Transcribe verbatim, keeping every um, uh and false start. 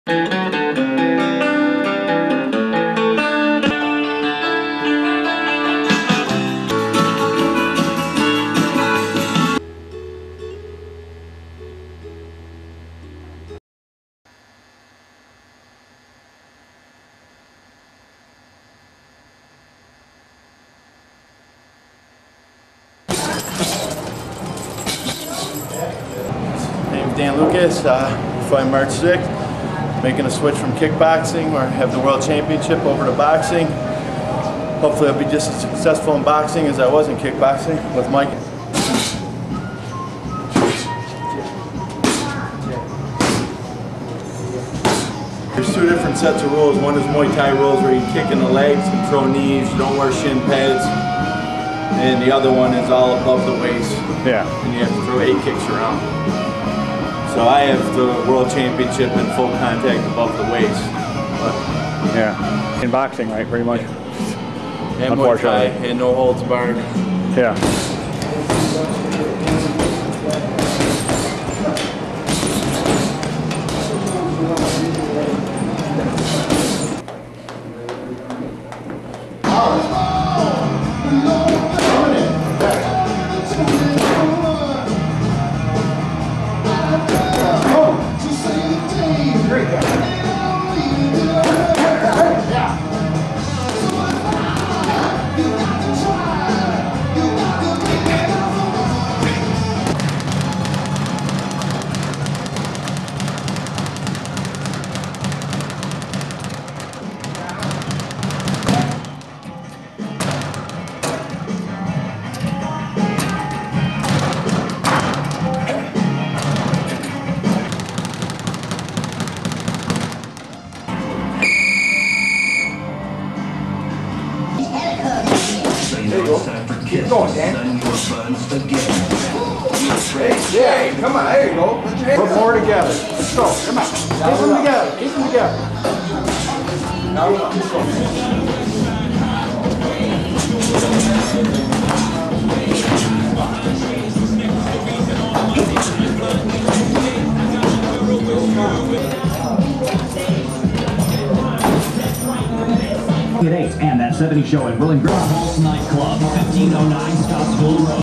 Dan Lucas, uh, fighting March sixth, making a switch from kickboxing, where I have the world championship, over to boxing. Hopefully I'll be just as successful in boxing as I was in kickboxing with Mike. There's two different sets of rules. One is Muay Thai rules, where you kick in the legs and throw knees, you don't wear shin pads. And the other one is all above the waist. Yeah. And you have to throw eight kicks around. So I have the world championship in full contact above the waist. But yeah. In boxing, right? Pretty much. Yeah. And Muay Thai, and no holds barred. Yeah. Keep going, Dan. Hey, yeah, come on, there you go. Put your hands more together. Let's go, come on. Keep them together, keep them together. Now, let's go. At eight and that seventy show in Willing Grove Nightclub, fifteen oh nine Scottsville Road.